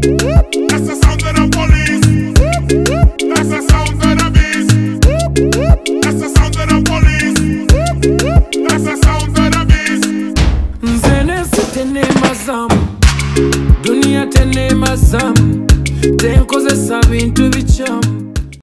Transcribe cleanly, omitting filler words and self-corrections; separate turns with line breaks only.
That's the sound of the police. That's the sound of the beast. That's the sound of the police. That's the sound of the beast.
Nzenesi tene mazamu, dunia tene mazamu, tenkozesa bintu bichamu.